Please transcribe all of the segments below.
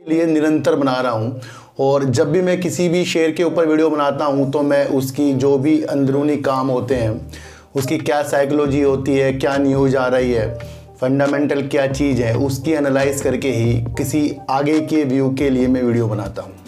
लिए निरंतर बना रहा हूँ। और जब भी मैं किसी भी शेयर के ऊपर वीडियो बनाता हूँ तो मैं उसकी जो भी अंदरूनी काम होते हैं, उसकी क्या साइकोलॉजी होती है, क्या न्यूज़ आ रही है, फंडामेंटल क्या चीज़ है, उसकी एनालाइज करके ही किसी आगे के व्यू के लिए मैं वीडियो बनाता हूँ।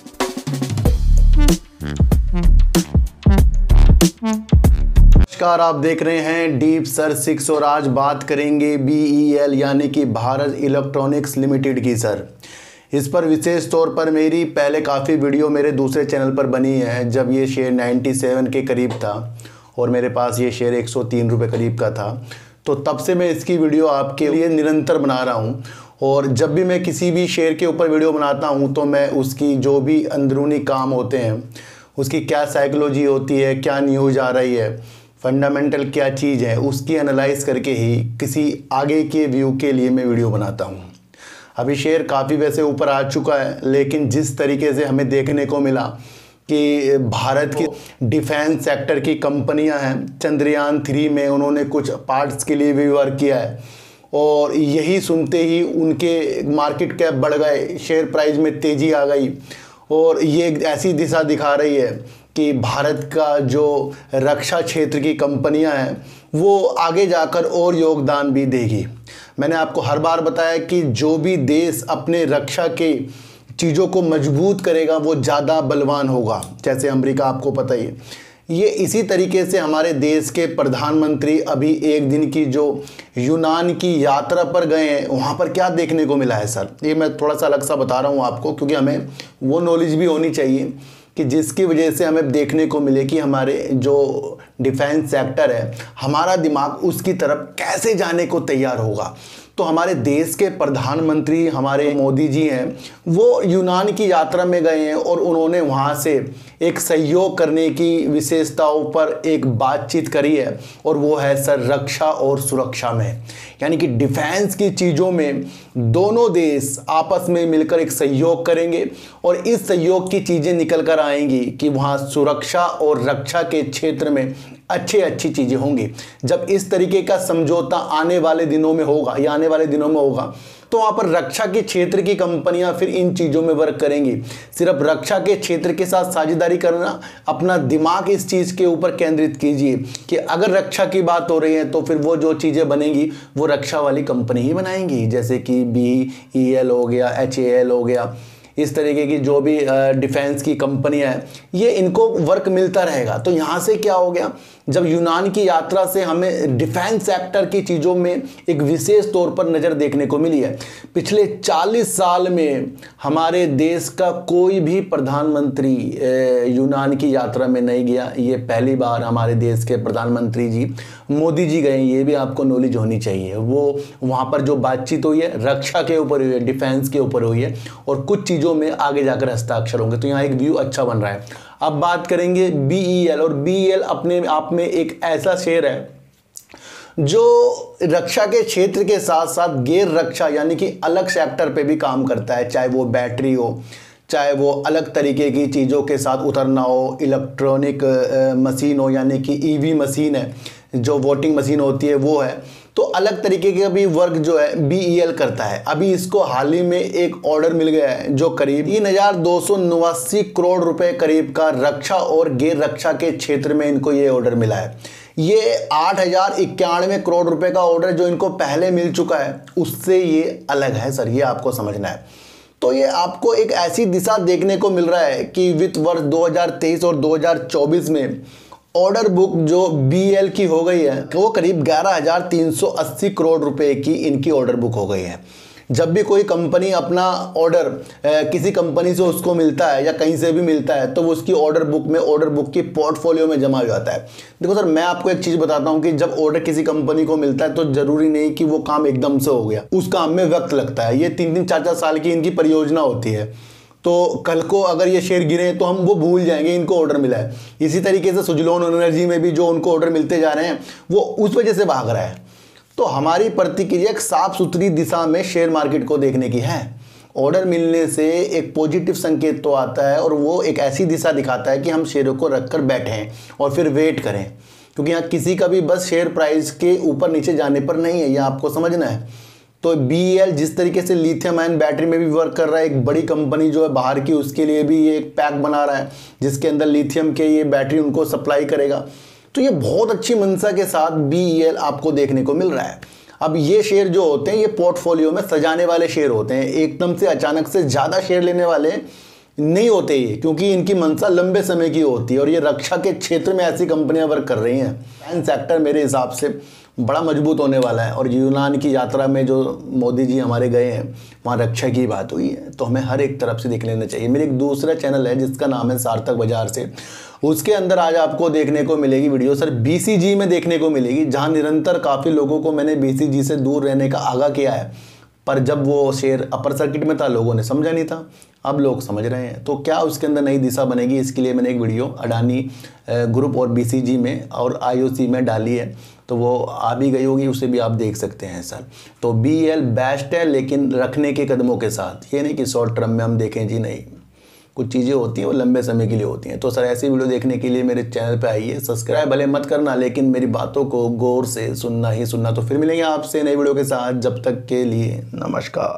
नमस्कार, आप देख रहे हैं डीप सर 6 और आज बात करेंगे BEL यानी कि भारत इलेक्ट्रॉनिक्स लिमिटेड की। सर इस पर विशेष तौर पर मेरी पहले काफ़ी वीडियो मेरे दूसरे चैनल पर बनी है जब ये शेयर 97 के करीब था और मेरे पास ये शेयर 103 रुपये करीब का था। तो तब से मैं इसकी वीडियो आपके लिए निरंतर बना रहा हूँ। और जब भी मैं किसी भी शेयर के ऊपर वीडियो बनाता हूँ तो मैं उसकी जो भी अंदरूनी काम होते हैं, उसकी क्या साइकोलॉजी होती है, क्या न्यूज़ आ रही है, फंडामेंटल क्या चीज़ है, उसकी एनालाइज करके ही किसी आगे के व्यू के लिए मैं वीडियो बनाता हूँ। अभी शेयर काफ़ी वैसे ऊपर आ चुका है, लेकिन जिस तरीके से हमें देखने को मिला कि भारत की डिफेंस सेक्टर की कंपनियां हैं, चंद्रयान 3 में उन्होंने कुछ पार्ट्स के लिए भी वर्क किया है और यही सुनते ही उनके मार्केट कैप बढ़ गए, शेयर प्राइस में तेज़ी आ गई। और ये एक ऐसी दिशा दिखा रही है कि भारत का जो रक्षा क्षेत्र की कंपनियां हैं वो आगे जाकर और योगदान भी देगी। मैंने आपको हर बार बताया कि जो भी देश अपने रक्षा के चीज़ों को मजबूत करेगा वो ज़्यादा बलवान होगा। जैसे अमेरिका, आपको पता ही है। ये इसी तरीके से हमारे देश के प्रधानमंत्री अभी एक दिन की जो यूनान की यात्रा पर गए हैं, वहाँ पर क्या देखने को मिला है सर, ये मैं थोड़ा सा अलग सा बता रहा हूँ आपको, क्योंकि हमें वो नॉलेज भी होनी चाहिए कि जिसकी वजह से हमें देखने को मिले कि हमारे जो डिफेंस सेक्टर है, हमारा दिमाग उसकी तरफ कैसे जाने को तैयार होगा। तो हमारे देश के प्रधानमंत्री हमारे मोदी जी हैं, वो यूनान की यात्रा में गए हैं और उन्होंने वहाँ से एक सहयोग करने की विशेषताओं पर एक बातचीत करी है और वो है सर रक्षा और सुरक्षा में, यानी कि डिफेंस की चीज़ों में दोनों देश आपस में मिलकर एक सहयोग करेंगे और इस सहयोग की चीज़ें निकल कर आएंगी कि वहाँ सुरक्षा और रक्षा के क्षेत्र में अच्छी चीज़ें होंगी। जब इस तरीके का समझौता आने वाले दिनों में होगा या आने वाले दिनों में होगा तो वहाँ पर रक्षा के क्षेत्र की कंपनियां फिर इन चीज़ों में वर्क करेंगी। सिर्फ रक्षा के क्षेत्र के साथ साझेदारी करना, अपना दिमाग इस चीज़ के ऊपर केंद्रित कीजिए कि अगर रक्षा की बात हो रही है तो फिर वो जो चीज़ें बनेंगी वो रक्षा वाली कंपनी ही बनाएंगी, जैसे कि BEL हो गया, HAL हो गया, इस तरीके की जो भी डिफेंस की कंपनियां हैं, ये इनको वर्क मिलता रहेगा। तो यहाँ से क्या हो गया, जब यूनान की यात्रा से हमें डिफेंस सेक्टर की चीज़ों में एक विशेष तौर पर नज़र देखने को मिली है। पिछले 40 साल में हमारे देश का कोई भी प्रधानमंत्री यूनान की यात्रा में नहीं गया। ये पहली बार हमारे देश के प्रधानमंत्री जी मोदी जी गए, ये भी आपको नॉलेज होनी चाहिए। वो वहाँ पर जो बातचीत हुई है रक्षा के ऊपर हुई है, डिफेंस के ऊपर हुई है और कुछ चीज़ों में आगे जाकर हस्ताक्षर होंगे। तो यहाँ एक व्यू अच्छा बन रहा है। अब बात करेंगे BEL, और BEL अपने आप में एक ऐसा शेयर है जो रक्षा के क्षेत्र के साथ साथ गैर रक्षा यानी कि अलग सेक्टर पे भी काम करता है, चाहे वो बैटरी हो, चाहे वो अलग तरीके की चीज़ों के साथ उतरना हो, इलेक्ट्रॉनिक मशीन हो यानी कि EV मशीन है, जो वोटिंग मशीन होती है वो है। तो अलग तरीके का भी वर्क जो है BEL करता है। अभी इसको हाल ही में एक ऑर्डर मिल गया है जो करीब 3289 करोड़ रुपए करीब का रक्षा और गैर रक्षा के क्षेत्र में इनको ये ऑर्डर मिला है। ये 8091 करोड़ रुपए का ऑर्डर जो इनको पहले मिल चुका है उससे ये अलग है सर, ये आपको समझना है। तो ये आपको एक ऐसी दिशा देखने को मिल रहा है कि वित्त वर्ष 2023 और 2024 में ऑर्डर बुक जो BEL की हो गई है वो करीब 11,380 करोड़ रुपए की इनकी ऑर्डर बुक हो गई है। जब भी कोई कंपनी अपना ऑर्डर किसी कंपनी से उसको मिलता है या कहीं से भी मिलता है तो वो उसकी ऑर्डर बुक की पोर्टफोलियो में जमा हो जाता है। देखो सर, मैं आपको एक चीज़ बताता हूँ कि जब ऑर्डर किसी कंपनी को मिलता है तो ज़रूरी नहीं कि वो काम एकदम से हो गया, उस काम में वक्त लगता है। ये 3-3, 4-4 साल की इनकी परियोजना होती है। तो कल को अगर ये शेयर गिरे तो हम वो भूल जाएंगे इनको ऑर्डर मिला है। इसी तरीके से सुजलोन एनर्जी में भी जो उनको ऑर्डर मिलते जा रहे हैं वो उस वजह से भाग रहा है। तो हमारी प्रतिक्रिया एक साफ सुथरी दिशा में शेयर मार्केट को देखने की है। ऑर्डर मिलने से एक पॉजिटिव संकेत तो आता है और वो एक ऐसी दिशा दिखाता है कि हम शेयरों को रखकर बैठें और फिर वेट करें, क्योंकि यहाँ किसी का भी बस शेयर प्राइस के ऊपर नीचे जाने पर नहीं है, यह आपको समझना है। तो BEL जिस तरीके से लिथियम आयन बैटरी में भी वर्क कर रहा है, एक बड़ी कंपनी जो है बाहर की, उसके लिए भी ये एक पैक बना रहा है जिसके अंदर लिथियम के ये बैटरी उनको सप्लाई करेगा। तो ये बहुत अच्छी मंशा के साथ BEL आपको देखने को मिल रहा है। अब ये शेयर जो होते हैं ये पोर्टफोलियो में सजाने वाले शेयर होते हैं, एकदम से अचानक से ज़्यादा शेयर लेने वाले नहीं होते ये, क्योंकि इनकी मंशा लंबे समय की होती है और ये रक्षा के क्षेत्र में ऐसी कंपनियां वर्क कर रही हैं। डिफेंस सेक्टर मेरे हिसाब से बड़ा मजबूत होने वाला है। और यूनान की यात्रा में जो मोदी जी हमारे गए हैं, वहाँ रक्षा की बात हुई है, तो हमें हर एक तरफ से देख लेना चाहिए। मेरे एक दूसरा चैनल है जिसका नाम है सार्थक बाजार से, उसके अंदर आज आपको देखने को मिलेगी वीडियो सर BCG में देखने को मिलेगी, जहाँ निरंतर काफ़ी लोगों को मैंने BCG से दूर रहने का आगाह किया है, पर जब वो शेयर अपर सर्किट में था लोगों ने समझा नहीं था, अब लोग समझ रहे हैं। तो क्या उसके अंदर नई दिशा बनेगी, इसके लिए मैंने एक वीडियो अडानी ग्रुप और BCG में और IOC में डाली है, तो वो आ भी गई होगी, उसे भी आप देख सकते हैं सर। तो BEL बेस्ट है, लेकिन रखने के कदमों के साथ, ये नहीं कि शॉर्ट टर्म में हम देखें जी, नहीं, कुछ चीज़ें होती हैं वो लंबे समय के लिए होती हैं। तो सर ऐसी वीडियो देखने के लिए मेरे चैनल पे आइए, सब्सक्राइब भले मत करना, लेकिन मेरी बातों को गौर से सुनना ही सुनना। तो फिर मिलेंगे आपसे नई वीडियो के साथ, जब तक के लिए नमस्कार।